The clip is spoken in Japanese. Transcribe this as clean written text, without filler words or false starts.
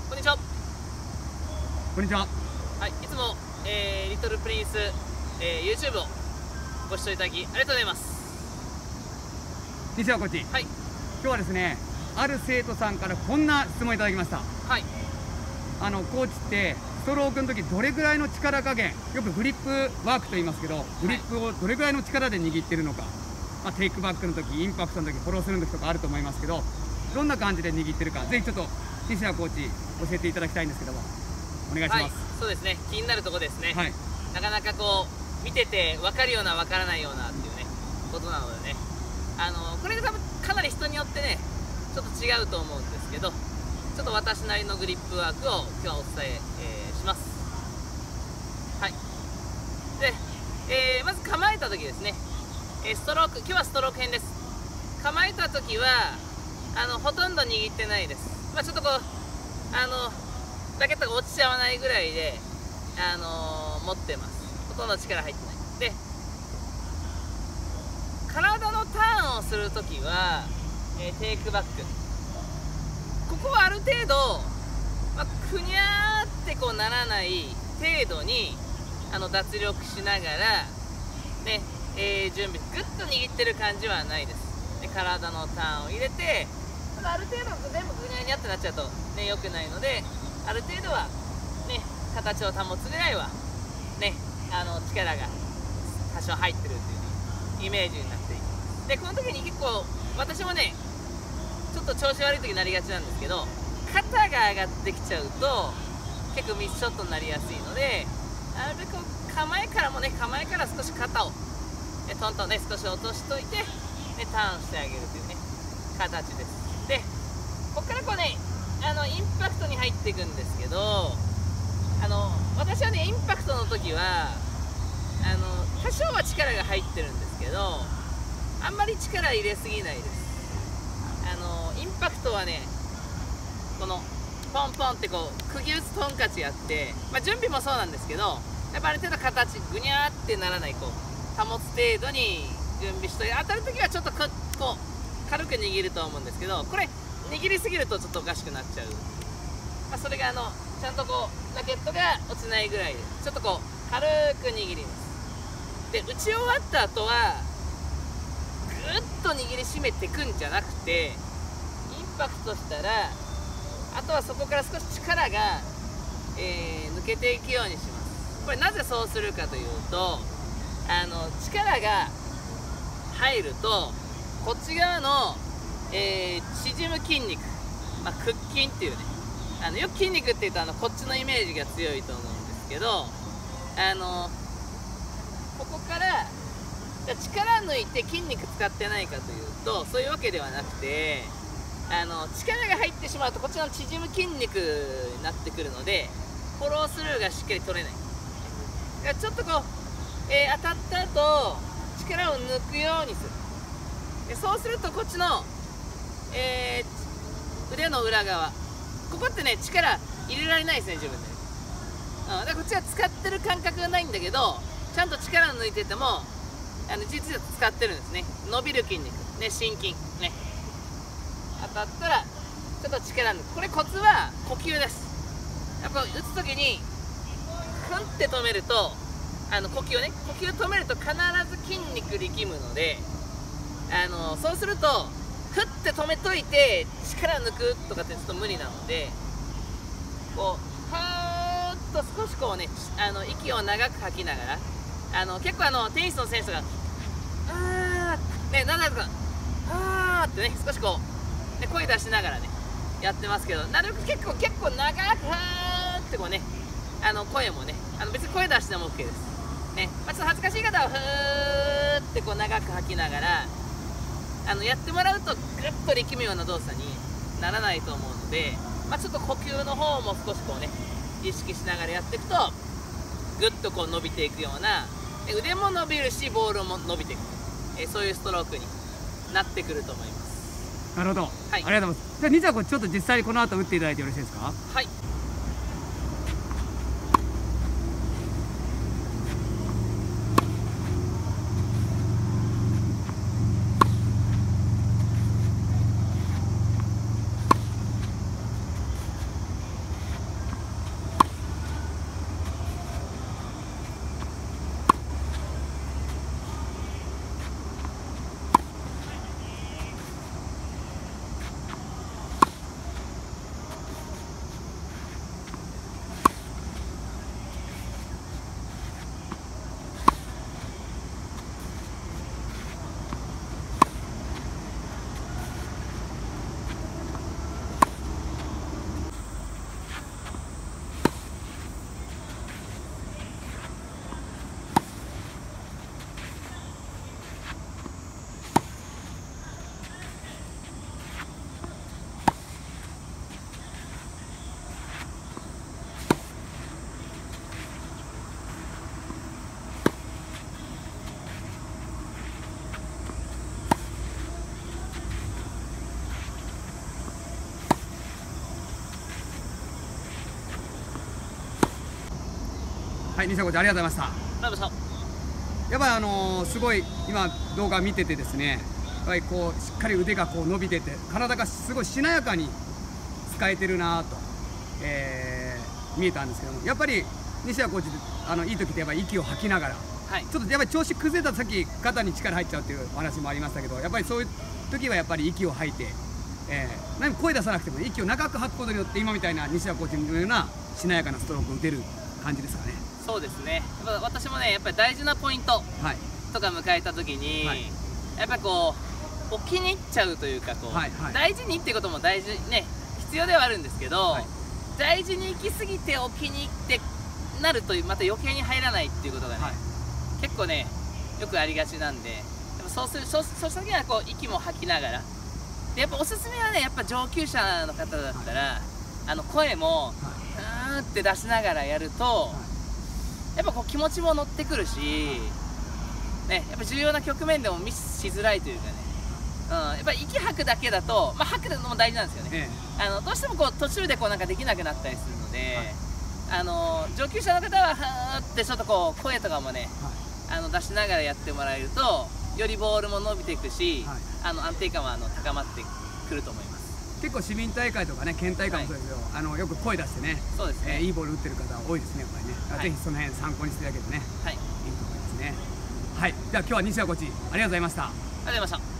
こんにちは。 こんにちは。 はい、いつも、リトルプリンス、YouTube をご視聴いただきありがとうございます。 西川コーチ、 はい、 今日はですね、ある生徒さんからこんな質問いただきました。 はい、 コーチってストロークの時どれぐらいの力加減、よくグリップワークと言いますけど、グリップをどれぐらいの力で握ってるのか、テイクバックの時、インパクトの時、フォローするの時とかあると思いますけど、どんな感じで握ってるか、ぜひちょっと西川コーチ教えていただきたいんですけども、お願いします。 はい、そうですね、気になるところですね。 はい、 なかなかこう見てて分かるような分からないようなっていうねことなのでね、これが多分かなり人によってねちょっと違うと思うんですけど、ちょっと私なりのグリップワークを今日はお伝えします。はい。で、まず構えた時ですね、ストローク、今日はストローク編です。構えた時はほとんど握ってないです。ちょっとこうラケットが落ちちゃわないぐらいで持ってます。ほとんど力入ってない。で、体のターンをするときは、テイクバック、ここはある程度、ふにゃーってこうならない程度に脱力しながら、ね準備、ぐっと握ってる感じはないです。で、体のターンを入れて、ある程度全部ぐにゃぐにゃってなっちゃうと、ね、良くないので、ある程度は、ね、形を保つぐらいは、ね、力が多少入ってるっていう、イメージになっています。で、この時に結構私もねちょっと調子悪い時になりがちなんですけど、肩が上がってきちゃうと結構ミスショットになりやすいので、なるべく構えから少し肩を、トントンね少し落としといて、ね、ターンしてあげるというね形です。で、ここからこうねインパクトに入っていくんですけど、私はねインパクトの時は多少は力が入ってるんですけど、あんまり力入れすぎないです。インパクトはねこのポンポンってこう釘打つトンカチやって、準備もそうなんですけど、やっぱある程度形ぐにゃーってならない、こう保つ程度に準備しといて、当たる時はちょっとこう軽く握ると思うんですけど、これ握りすぎるとちょっとおかしくなっちゃう。それがちゃんとこうラケットが落ちないぐらいでちょっとこう軽く握ります。で、打ち終わった後はぐっと握りしめていくんじゃなくて、インパクトしたらあとはそこから少し力が、抜けていくようにします。これなぜそうするかというと、力が入るとこっち側の、縮む筋肉、屈筋っていうね、よく筋肉っていうとこっちのイメージが強いと思うんですけど、ここから力抜いて筋肉使ってないかというとそういうわけではなくて、力が入ってしまうとこっちの縮む筋肉になってくるので、フォロースルーがしっかり取れない。だからちょっとこう、当たった後力を抜くようにする。で、そうするとこっちの、腕の裏側、ここってね力入れられないですね、自分で。だからこっちは使ってる感覚がないんだけど、ちゃんと力抜いてても実は使ってるんですね。伸びる筋肉ね、心筋ね、当たったらちょっと力抜く。これコツは呼吸です。やっぱ打つ時にふんって止めると呼吸止めると必ず筋肉力むので、そうするとふって止めといて力抜くとかってちょっと無理なので、こうふーっと少しこうね息を長く吐きながら、結構テニスの選手がね、なんだかってね少しこう、ね、声出しながらねやってますけど、なるべく結構長くってこうね声もね別に声出しても OK ですね。ちょっと恥ずかしい方はふーってこう長く吐きながらやってもらうとぐっと力むような動作にならないと思うので、ちょっと呼吸の方も少しこうね意識しながらやっていくとぐっとこう伸びていくような、腕も伸びるしボールも伸びていく、そういうストロークになってくると思います。 なるほど、はい、ありがとうございます。じゃあ西川コーチ、ちょっと実際にこの後打っていただいてよろしいですか。 はい。 はい、西田コーチありがとうございました。 ありがとうございましやっぱりすごい今動画見ててですね、やっぱりこうしっかり腕がこう伸びてて、体がすごいしなやかに使えてるなと、見えたんですけども、やっぱり西田コーチいい時ってやっぱり息を吐きながら、 はい、 ちょっとやっぱり調子崩れた時肩に力入っちゃうっていうお話もありましたけど、やっぱりそういう時はやっぱり息を吐いて、何も声出さなくても息を長く吐くことによって今みたいな西田コーチのようなしなやかなストロークを打てる感じですかね。 そうですね。私もね、やっぱり大事なポイントとか迎えた時に、はい、やっぱりこう置きに行っちゃうというか、こう、はいはい、大事にっていうことも大事ね、必要ではあるんですけど、はい、大事に行き過ぎて置きに行ってなるとまた余計に入らないっていうことがね、はい、結構ねよくありがちなんで、やっぱそうした時はこう息も吐きながら、でやっぱおすすめはね、やっぱ上級者の方だったら、はい、声も、はい、って出しながらやると、はい、やっぱこう気持ちも乗ってくるし、ね、やっぱ重要な局面でもミスしづらいというかね、やっぱり息吐くだけだと、まあ、吐くのも大事なんですよね、どうしてもこう途中でこうなんかできなくなったりするので、はい、上級者の方ははーってちょっとこう声とかもね、はい、出しながらやってもらえるとよりボールも伸びていくし、はい、安定感は高まってくると思います。 結構市民大会とかね、県大会もそうですけど、はい、よく声出してね、 そうですね、 いいボール打ってる方多いですね、やっぱりね、はい、ぜひその辺参考にしていただけるとね、はい、いいと思いますね。はい、じゃあ今日は西田コーチありがとうございました。 ありがとうございました。